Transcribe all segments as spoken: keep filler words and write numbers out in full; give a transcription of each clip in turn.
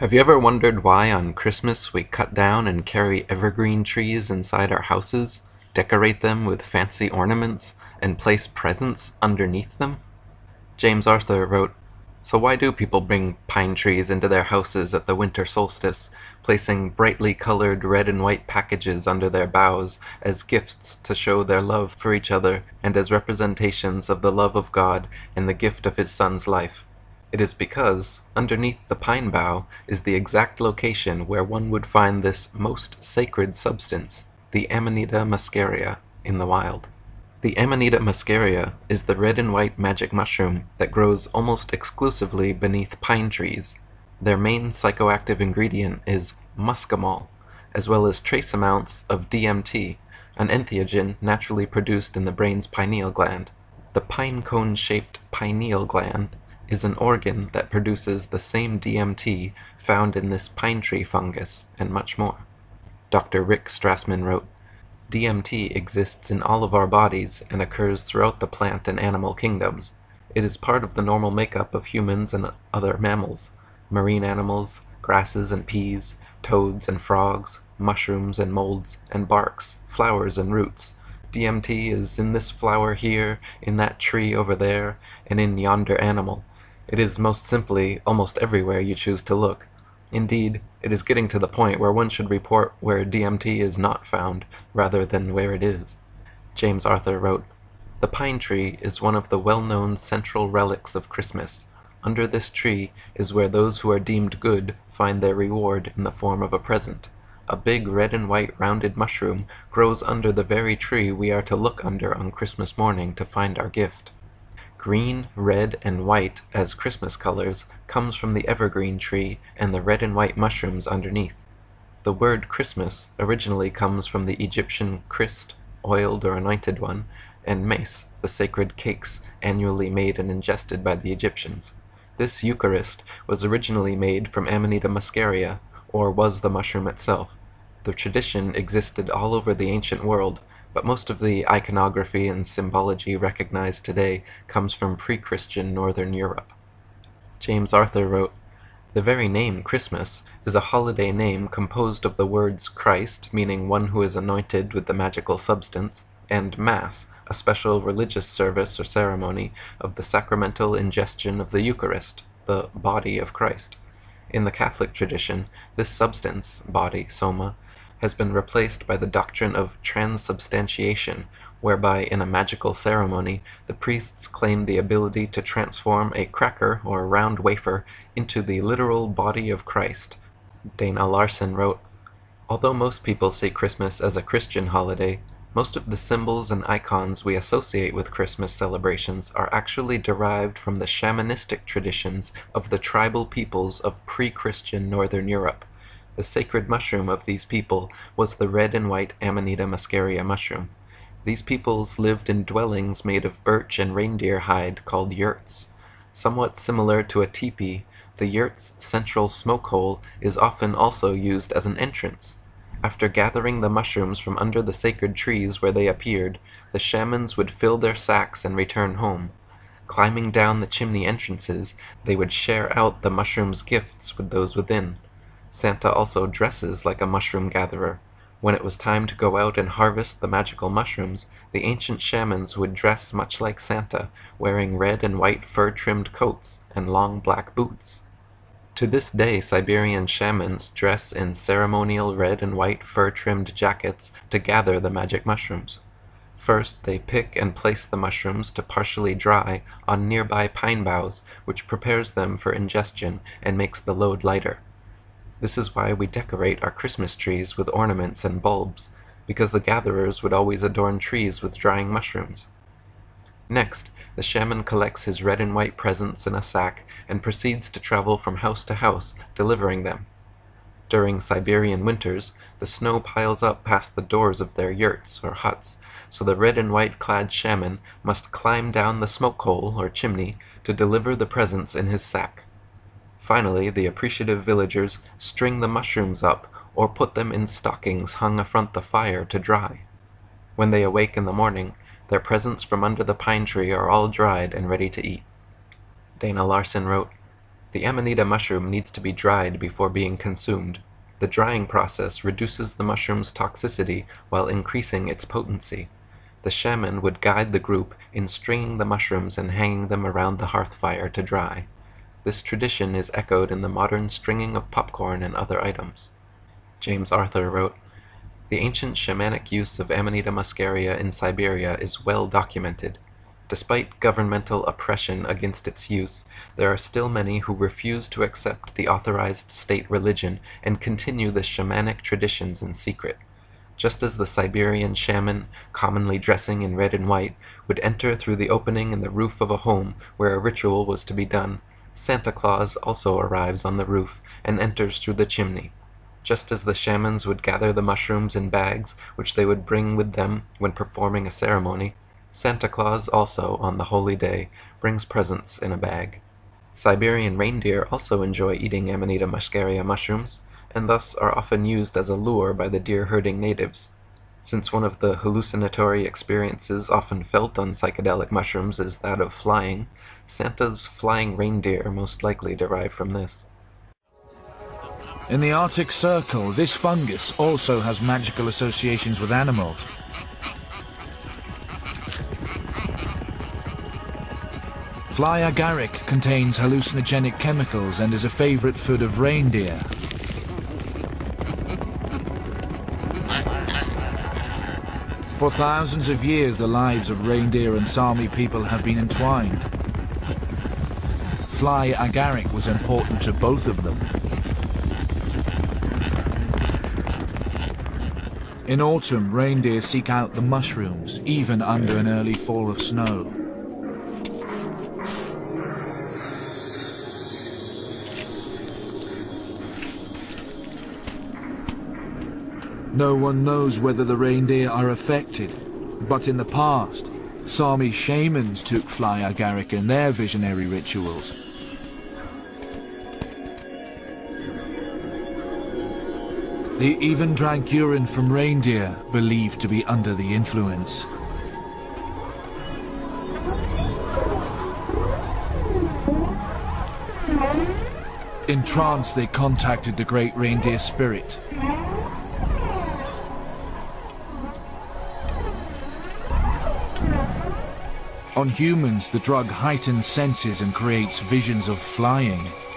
Have you ever wondered why on Christmas we cut down and carry evergreen trees inside our houses, decorate them with fancy ornaments, and place presents underneath them? James Arthur wrote, "So why do people bring pine trees into their houses at the winter solstice, placing brightly colored red and white packages under their boughs as gifts to show their love for each other and as representations of the love of God and the gift of His Son's life? It is because, underneath the pine bough, is the exact location where one would find this most sacred substance, the Amanita Muscaria, in the wild." The Amanita Muscaria is the red and white magic mushroom that grows almost exclusively beneath pine trees. Their main psychoactive ingredient is muscimol, as well as trace amounts of D M T, an entheogen naturally produced in the brain's pineal gland. The pine cone-shaped pineal gland is an organ that produces the same D M T found in this pine tree fungus, and much more. Doctor Rick Strassman wrote, "D M T exists in all of our bodies and occurs throughout the plant and animal kingdoms. It is part of the normal makeup of humans and other mammals, marine animals, grasses and peas, toads and frogs, mushrooms and molds and barks, flowers and roots. D M T is in this flower here, in that tree over there, and in yonder animal. It is most simply almost everywhere you choose to look. Indeed, it is getting to the point where one should report where D M T is not found, rather than where it is." James Arthur wrote, "The pine tree is one of the well-known central relics of Christmas. Under this tree is where those who are deemed good find their reward in the form of a present. A big red and white rounded mushroom grows under the very tree we are to look under on Christmas morning to find our gift. Green, red, and white as Christmas colors comes from the evergreen tree and the red and white mushrooms underneath. The word Christmas originally comes from the Egyptian Christ, oiled or anointed one, and mace, the sacred cakes annually made and ingested by the Egyptians. This Eucharist was originally made from Amanita Muscaria, or was the mushroom itself. The tradition existed all over the ancient world, but most of the iconography and symbology recognized today comes from pre-Christian Northern Europe." James Arthur wrote, "The very name Christmas is a holiday name composed of the words Christ, meaning one who is anointed with the magical substance, and Mass, a special religious service or ceremony of the sacramental ingestion of the Eucharist, the body of Christ. In the Catholic tradition, this substance, body, soma, has been replaced by the doctrine of transubstantiation, whereby in a magical ceremony the priests claim the ability to transform a cracker or round wafer into the literal body of Christ." Dana Larson wrote, "Although most people see Christmas as a Christian holiday, most of the symbols and icons we associate with Christmas celebrations are actually derived from the shamanistic traditions of the tribal peoples of pre-Christian Northern Europe. The sacred mushroom of these people was the red and white Amanita Muscaria mushroom. These peoples lived in dwellings made of birch and reindeer hide called yurts. Somewhat similar to a teepee, the yurt's central smoke hole is often also used as an entrance. After gathering the mushrooms from under the sacred trees where they appeared, the shamans would fill their sacks and return home. Climbing down the chimney entrances, they would share out the mushrooms' gifts with those within. Santa also dresses like a mushroom gatherer. When it was time to go out and harvest the magical mushrooms, the ancient shamans would dress much like Santa, wearing red and white fur-trimmed coats and long black boots. To this day, Siberian shamans dress in ceremonial red and white fur-trimmed jackets to gather the magic mushrooms. First, they pick and place the mushrooms to partially dry on nearby pine boughs, which prepares them for ingestion and makes the load lighter. This is why we decorate our Christmas trees with ornaments and bulbs, because the gatherers would always adorn trees with drying mushrooms. Next, the shaman collects his red and white presents in a sack and proceeds to travel from house to house, delivering them. During Siberian winters, the snow piles up past the doors of their yurts or huts, so the red and white clad shaman must climb down the smoke hole or chimney to deliver the presents in his sack. Finally, the appreciative villagers string the mushrooms up or put them in stockings hung affront the fire to dry. When they awake in the morning, their presents from under the pine tree are all dried and ready to eat. Dana Larson wrote, The Amanita mushroom needs to be dried before being consumed. The drying process reduces the mushroom's toxicity while increasing its potency. The shaman would guide the group in stringing the mushrooms and hanging them around the hearth fire to dry. This tradition is echoed in the modern stringing of popcorn and other items. James Arthur wrote, "The ancient shamanic use of Amanita Muscaria in Siberia is well documented. Despite governmental oppression against its use, there are still many who refuse to accept the authorized state religion and continue the shamanic traditions in secret. Just as the Siberian shaman, commonly dressing in red and white, would enter through the opening in the roof of a home where a ritual was to be done, Santa Claus also arrives on the roof and enters through the chimney. Just as the shamans would gather the mushrooms in bags, which they would bring with them when performing a ceremony, Santa Claus also, on the holy day, brings presents in a bag. Siberian reindeer also enjoy eating Amanita muscaria mushrooms, and thus are often used as a lure by the deer-herding natives. Since one of the hallucinatory experiences often felt on psychedelic mushrooms is that of flying, Santa's flying reindeer most likely derive from this." In the Arctic Circle, this fungus also has magical associations with animals. Fly Agaric contains hallucinogenic chemicals and is a favorite food of reindeer. For thousands of years, the lives of reindeer and Sami people have been entwined. Fly Agaric was important to both of them. In autumn, reindeer seek out the mushrooms, even under an early fall of snow. No one knows whether the reindeer are affected, but in the past, Sami shamans took Fly Agaric in their visionary rituals. They even drank urine from reindeer, believed to be under the influence. In trance, they contacted the great reindeer spirit. On humans, the drug heightens senses and creates visions of flying.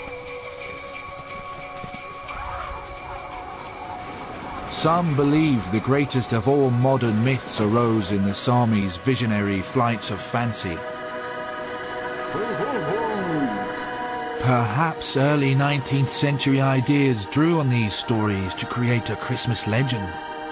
Some believe the greatest of all modern myths arose in the Sami's visionary flights of fancy. Perhaps early nineteenth century ideas drew on these stories to create a Christmas legend.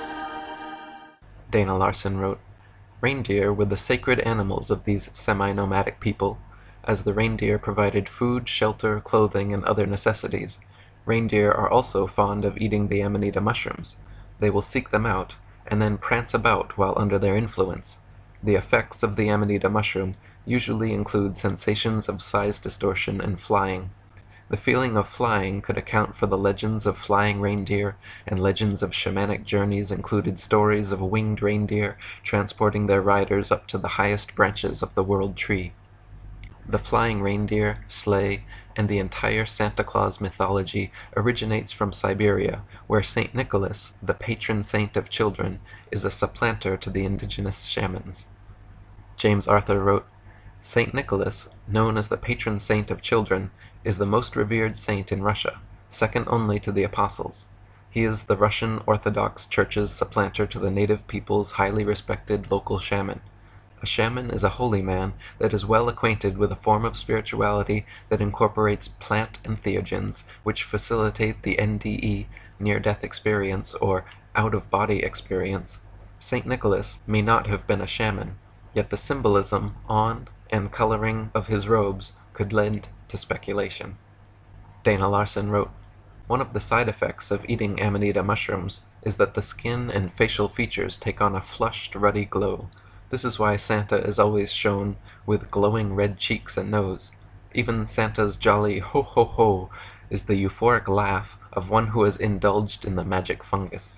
Dana Larson wrote, "Reindeer were the sacred animals of these semi-nomadic people. As the reindeer provided food, shelter, clothing, and other necessities, reindeer are also fond of eating the Amanita mushrooms. They will seek them out, and then prance about while under their influence. The effects of the Amanita mushroom usually include sensations of size distortion and flying. The feeling of flying could account for the legends of flying reindeer, and legends of shamanic journeys included stories of winged reindeer transporting their riders up to the highest branches of the world tree. The flying reindeer, sleigh, and the entire Santa Claus mythology originates from Siberia, where Saint Nicholas, the patron saint of children, is a supplanter to the indigenous shamans." James Arthur wrote, "Saint Nicholas, known as the patron saint of children, is the most revered saint in Russia, second only to the apostles. He is the Russian Orthodox Church's supplanter to the native people's highly respected local shaman. A shaman is a holy man that is well acquainted with a form of spirituality that incorporates plant entheogens, which facilitate the N D E, near-death experience, or out-of-body experience. Saint Nicholas may not have been a shaman, yet the symbolism on and coloring of his robes could lend to speculation." Dana Larson wrote, "One of the side effects of eating Amanita mushrooms is that the skin and facial features take on a flushed, ruddy glow. This is why Santa is always shown with glowing red cheeks and nose. Even Santa's jolly ho-ho-ho is the euphoric laugh of one who has indulged in the magic fungus."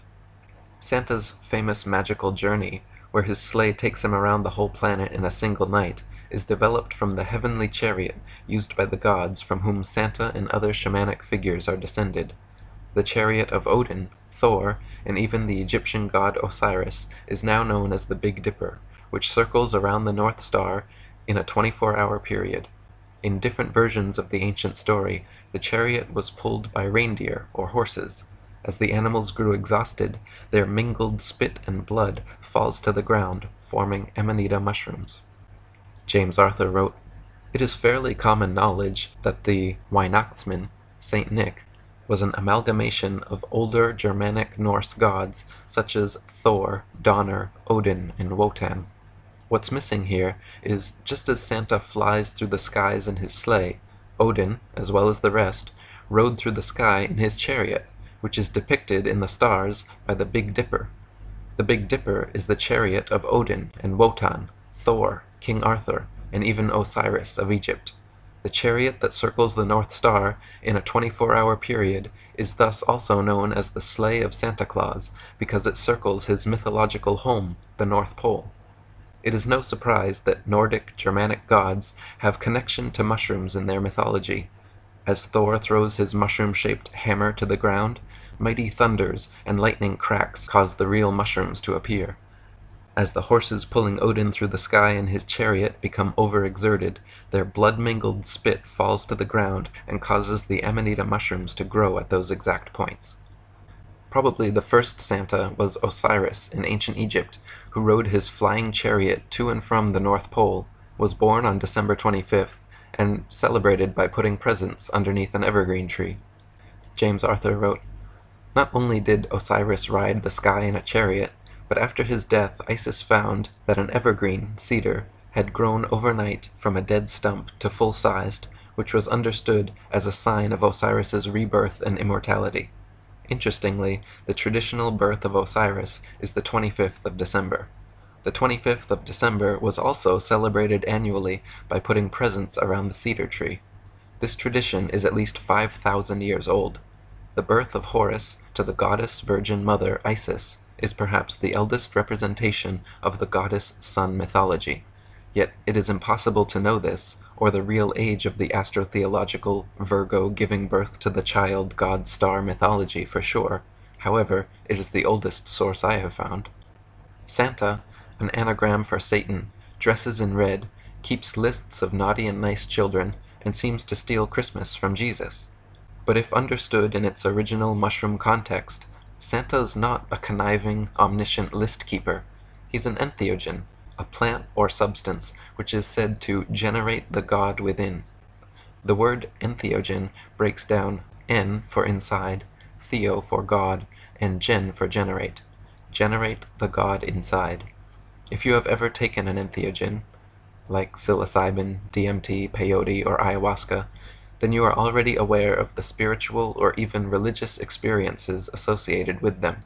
Santa's famous magical journey, where his sleigh takes him around the whole planet in a single night, is developed from the heavenly chariot used by the gods from whom Santa and other shamanic figures are descended. The chariot of Odin, Thor, and even the Egyptian god Osiris is now known as the Big Dipper, which circles around the North Star in a twenty-four hour period. In different versions of the ancient story, the chariot was pulled by reindeer or horses. As the animals grew exhausted, their mingled spit and blood falls to the ground, forming Amanita mushrooms. James Arthur wrote, "It is fairly common knowledge that the Weihnachtsmann, Saint Nick, was an amalgamation of older Germanic Norse gods such as Thor, Donner, Odin, and Wotan. What's missing here is, just as Santa flies through the skies in his sleigh, Odin, as well as the rest, rode through the sky in his chariot, which is depicted in the stars by the Big Dipper. The Big Dipper is the chariot of Odin and Wotan, Thor, King Arthur, and even Osiris of Egypt. The chariot that circles the North Star in a twenty-four hour period is thus also known as the Sleigh of Santa Claus, because it circles his mythological home, the North Pole. It is no surprise that Nordic Germanic gods have connection to mushrooms in their mythology. As Thor throws his mushroom-shaped hammer to the ground, mighty thunders and lightning cracks cause the real mushrooms to appear. As the horses pulling Odin through the sky in his chariot become overexerted, their blood-mingled spit falls to the ground and causes the Amanita mushrooms to grow at those exact points. Probably the first Santa was Osiris in ancient Egypt, who rode his flying chariot to and from the North Pole, was born on December twenty-fifth, and celebrated by putting presents underneath an evergreen tree. James Arthur wrote, "Not only did Osiris ride the sky in a chariot, but after his death Isis found that an evergreen, cedar, had grown overnight from a dead stump to full-sized, which was understood as a sign of Osiris's rebirth and immortality. Interestingly, the traditional birth of Osiris is the twenty-fifth of December. The twenty-fifth of December was also celebrated annually by putting presents around the cedar tree. This tradition is at least five thousand years old. The birth of Horus to the goddess Virgin Mother Isis is perhaps the eldest representation of the goddess sun mythology. Yet it is impossible to know this, or the real age of the astrotheological Virgo giving birth to the child god star mythology for sure. However, it is the oldest source I have found. Santa, an anagram for Satan, dresses in red, keeps lists of naughty and nice children, and seems to steal Christmas from Jesus. But if understood in its original mushroom context, Santa's not a conniving, omniscient list keeper. He's an entheogen, a plant or substance which is said to generate the god within. The word entheogen breaks down en for inside, theo for god, and gen for generate. Generate the god inside. If you have ever taken an entheogen, like psilocybin, D M T, peyote, or ayahuasca, then you are already aware of the spiritual or even religious experiences associated with them.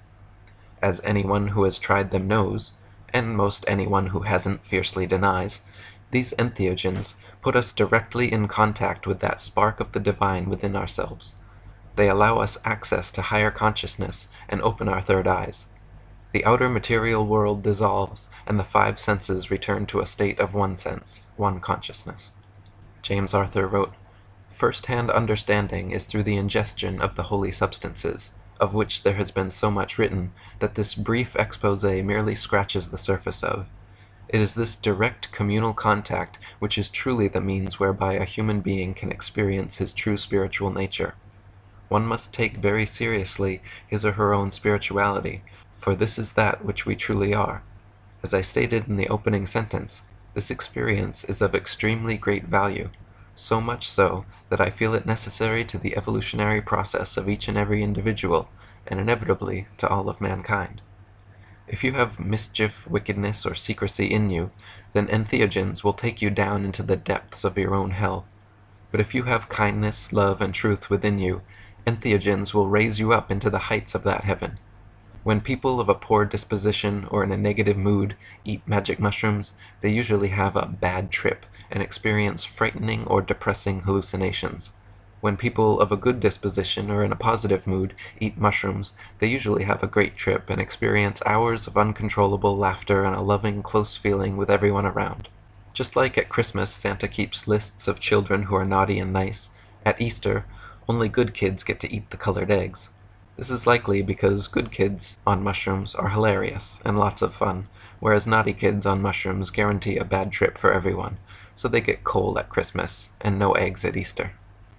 As anyone who has tried them knows, and most anyone who hasn't fiercely denies, these entheogens put us directly in contact with that spark of the divine within ourselves. They allow us access to higher consciousness and open our third eyes. The outer material world dissolves, and the five senses return to a state of one sense, one consciousness." James Arthur wrote, "First-hand understanding is through the ingestion of the holy substances, of which there has been so much written that this brief exposé merely scratches the surface of. It is this direct communal contact which is truly the means whereby a human being can experience his true spiritual nature. One must take very seriously his or her own spirituality, for this is that which we truly are. As I stated in the opening sentence, this experience is of extremely great value, so much so that I feel it necessary to the evolutionary process of each and every individual, and inevitably to all of mankind. If you have mischief, wickedness, or secrecy in you, then entheogens will take you down into the depths of your own hell. But if you have kindness, love, and truth within you, entheogens will raise you up into the heights of that heaven. When people of a poor disposition or in a negative mood eat magic mushrooms, they usually have a bad trip and experience frightening or depressing hallucinations. When people of a good disposition or in a positive mood eat mushrooms, they usually have a great trip and experience hours of uncontrollable laughter and a loving, close feeling with everyone around. Just like at Christmas Santa keeps lists of children who are naughty and nice, at Easter only good kids get to eat the colored eggs. This is likely because good kids on mushrooms are hilarious and lots of fun, whereas naughty kids on mushrooms guarantee a bad trip for everyone, so they get coal at Christmas and no eggs at Easter.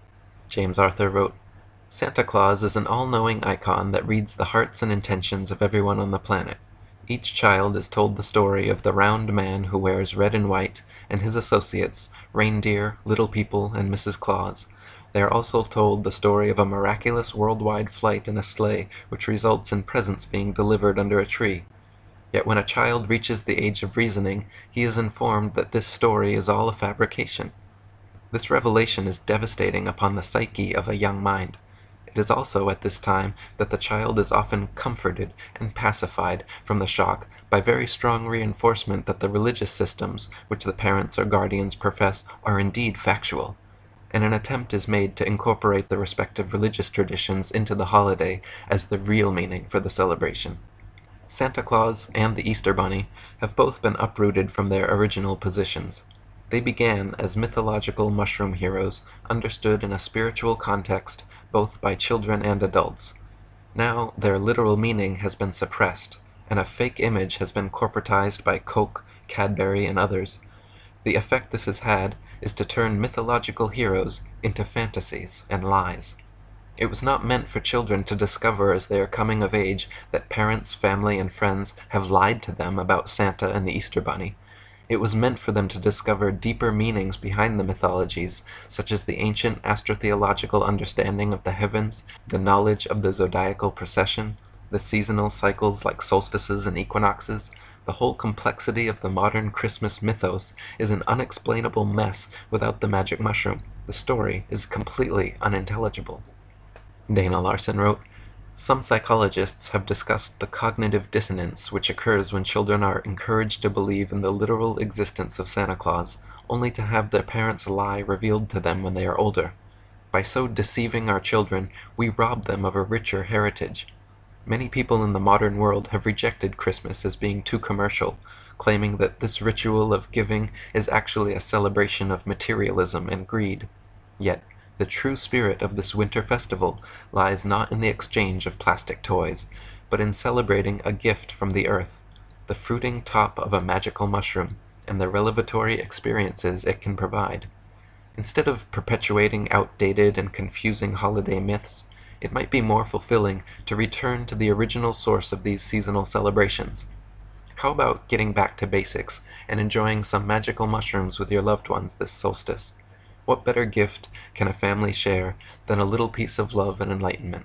James Arthur wrote, Santa Claus is an all-knowing icon that reads the hearts and intentions of everyone on the planet. Each child is told the story of the round man who wears red and white, and his associates, reindeer, little people, and Missus Claus. They are also told the story of a miraculous worldwide flight in a sleigh which results in presents being delivered under a tree. Yet when a child reaches the age of reasoning, he is informed that this story is all a fabrication. This revelation is devastating upon the psyche of a young mind. It is also at this time that the child is often comforted and pacified from the shock by very strong reinforcement that the religious systems which the parents or guardians profess are indeed factual, and an attempt is made to incorporate the respective religious traditions into the holiday as the real meaning for the celebration. Santa Claus and the Easter Bunny have both been uprooted from their original positions. They began as mythological mushroom heroes understood in a spiritual context both by children and adults. Now their literal meaning has been suppressed, and a fake image has been corporatized by Coke, Cadbury, and others. The effect this has had is to turn mythological heroes into fantasies and lies. It was not meant for children to discover as they are coming of age that parents, family, and friends have lied to them about Santa and the Easter Bunny. It was meant for them to discover deeper meanings behind the mythologies, such as the ancient astrotheological understanding of the heavens, the knowledge of the zodiacal procession, the seasonal cycles like solstices and equinoxes. The whole complexity of the modern Christmas mythos is an unexplainable mess without the magic mushroom. The story is completely unintelligible. Dana Larson wrote, Some psychologists have discussed the cognitive dissonance which occurs when children are encouraged to believe in the literal existence of Santa Claus, only to have their parents' lie revealed to them when they are older. By so deceiving our children, we rob them of a richer heritage. Many people in the modern world have rejected Christmas as being too commercial, claiming that this ritual of giving is actually a celebration of materialism and greed. Yet, the true spirit of this winter festival lies not in the exchange of plastic toys, but in celebrating a gift from the earth, the fruiting top of a magical mushroom, and the revelatory experiences it can provide. Instead of perpetuating outdated and confusing holiday myths, it might be more fulfilling to return to the original source of these seasonal celebrations. How about getting back to basics and enjoying some magical mushrooms with your loved ones this solstice? What better gift can a family share than a little piece of love and enlightenment?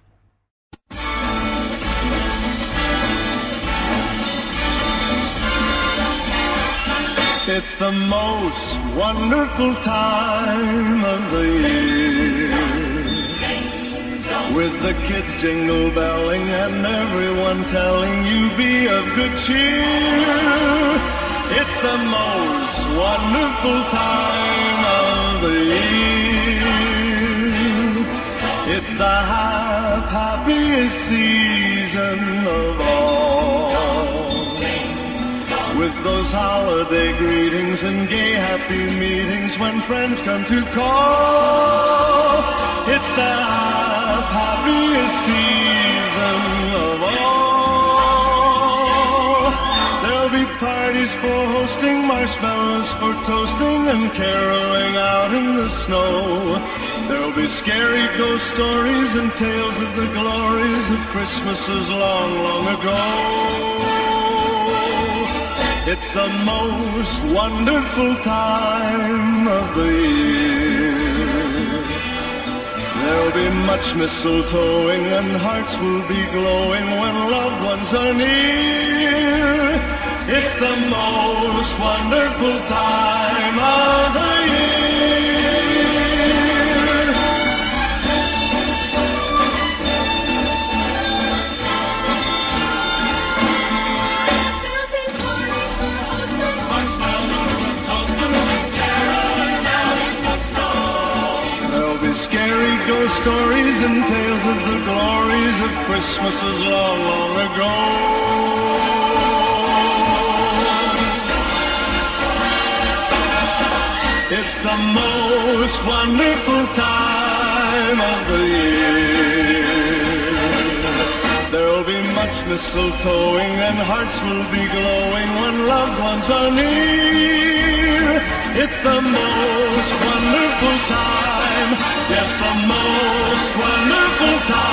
It's the most wonderful time of the year, with the kids jingle belling and everyone telling you be of good cheer. It's the most wonderful time of the year. It's the hap happiest season of all, with those holiday greetings and gay happy meetings when friends come to call. It's the hap happiest season of all. There'll be parties for hosting, marshmallows for toasting, and caroling out in the snow. There'll be scary ghost stories and tales of the glories of Christmases long, long ago. It's the most wonderful time of the year. There'll be much mistletoeing and hearts will be glowing when loved ones are near. It's the most wonderful time of the year. Scary ghost stories and tales of the glories of Christmases long, long ago. It's the most wonderful time of the year. There'll be much mistletoeing and hearts will be glowing when loved ones are near. It's the most wonderful time, yes, the most wonderful time